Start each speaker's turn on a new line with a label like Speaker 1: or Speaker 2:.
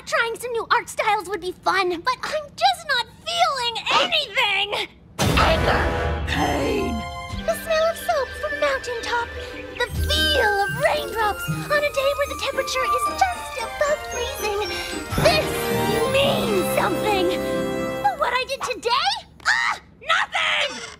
Speaker 1: trying some new art styles would be fun, but I'm just not feeling anything! Anger! Pain! The smell of soap from a mountaintop. The feel of raindrops on a day where the temperature is just above freezing. This means something! But what I did today? Nothing!